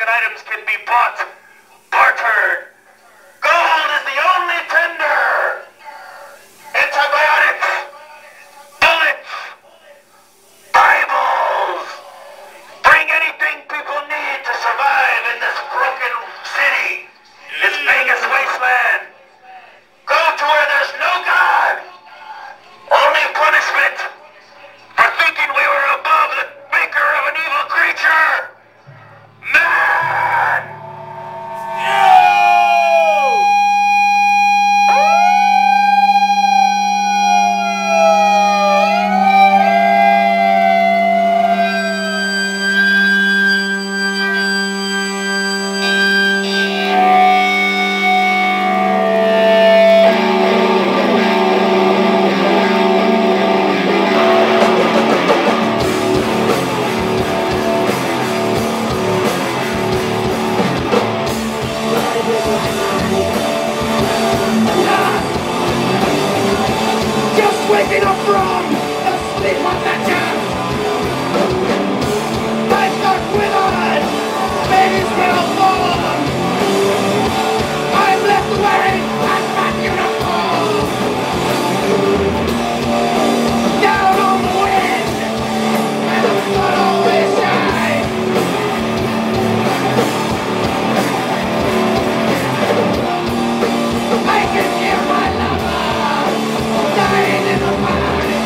broken items can be bought, bartered. Gold is the only tender. Antibiotics, bullets, Bibles. Bring anything people need to survive in this broken city, this Vegas wasteland. Go to where there's no God, only punishment for thinking we were above the maker of an evil creature. Man! Waking up from the sleep of the dead. My stuck with us, babies will fall. I'm left wearing a fat uniform. Down on the wind, and the sun always shines. I can hear my lover dying in the pine.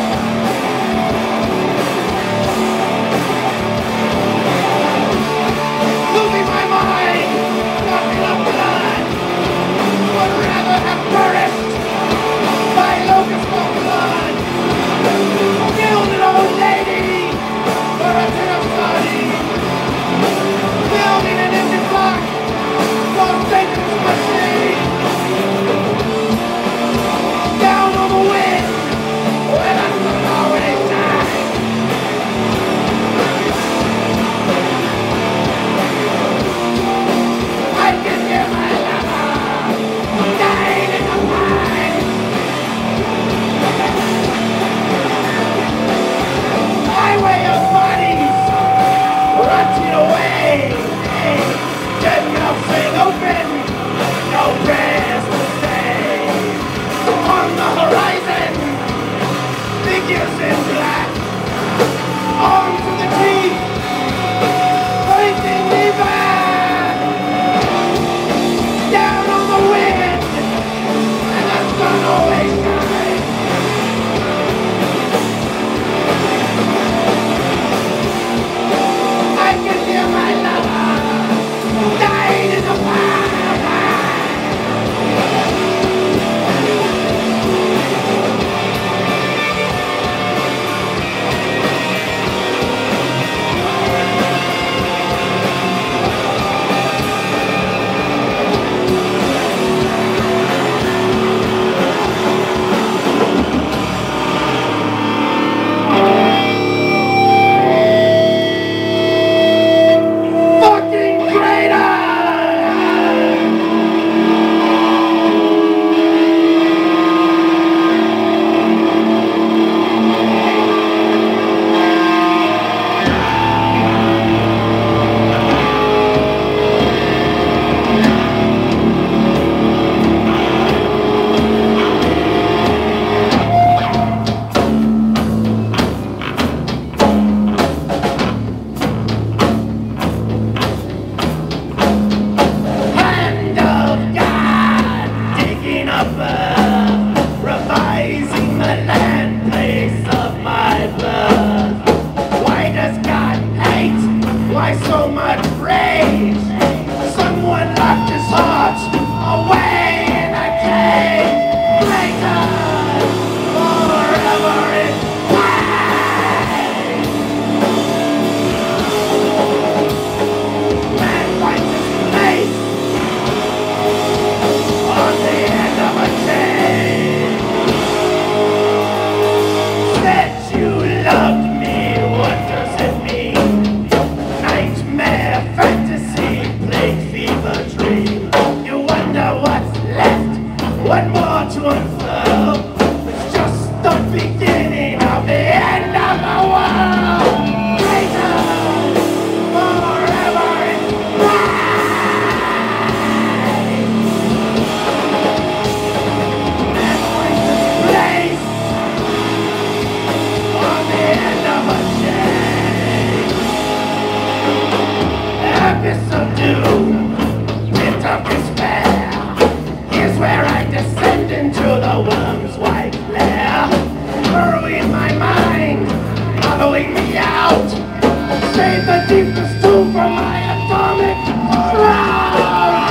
abyss of doom, pit of despair. Here's where I descend into the worm's white lair. Burrowing my mind, hollowing me out. Save the deepest tomb for my atomic shroud.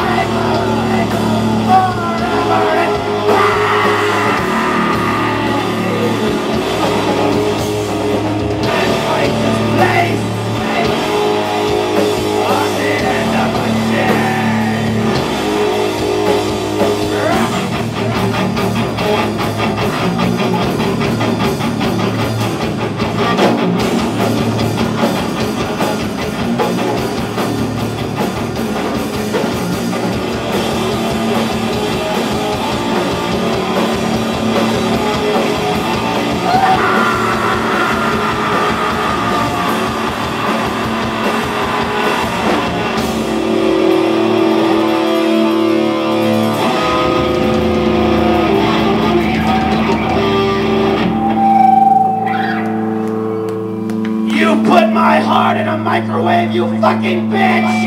Forever and fight this place on the end of a chain. You put my heart in a microwave, you fucking bitch!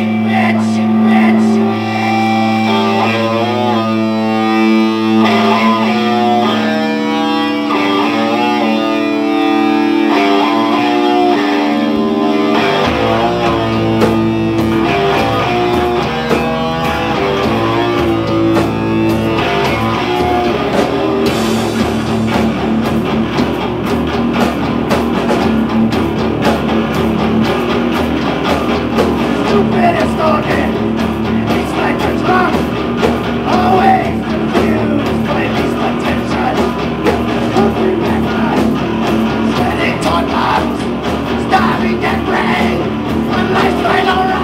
Stupidest organ, it's like a drunk, always confused by these potentials. Hungry background, sweating toddlers, starving their brain, when life's right around.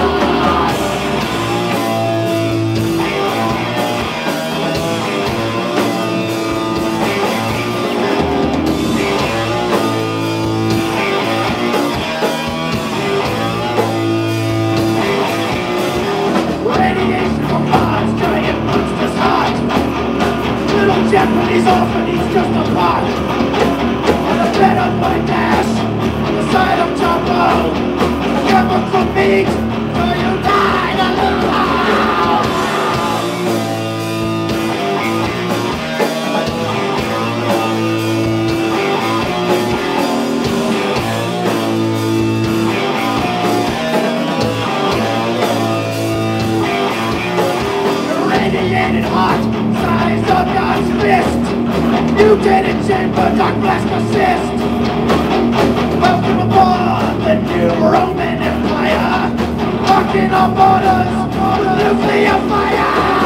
Radiation from Mars, giant monster's heart. Little Japanese orphan, he's just a pot. On the bed of my dash, on the side of Chapo. Chemical meat, so you died alone. Radiated hot, size of God's fist. Mutated chamber, dark blast persist. Welcome aboard the new Roman Empire. Walking on borders, nuclear fire.